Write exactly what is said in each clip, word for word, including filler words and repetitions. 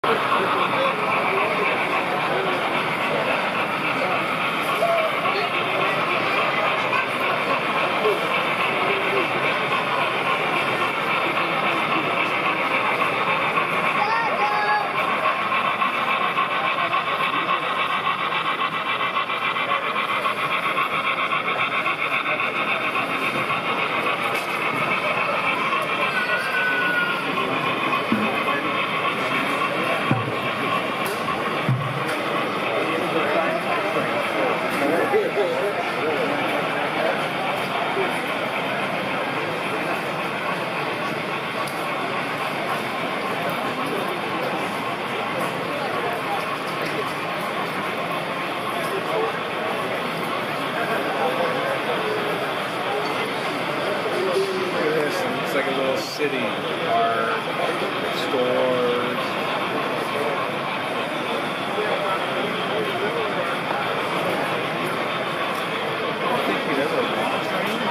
It's like a little city, park, stores. I think he does a launch train.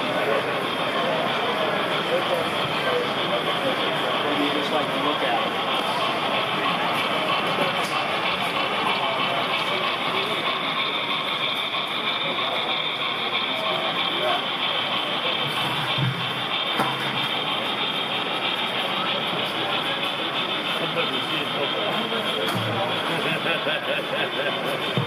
Maybe you just like to look at it. Somebody see it.